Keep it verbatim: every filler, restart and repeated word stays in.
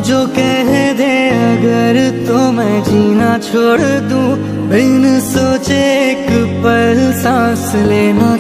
जो कह दे अगर तो मैं जीना छोड़ दूं, बिन सोचे एक पल सांस लेना